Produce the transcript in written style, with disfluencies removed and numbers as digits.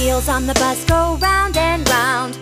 wheels on the bus go round and round.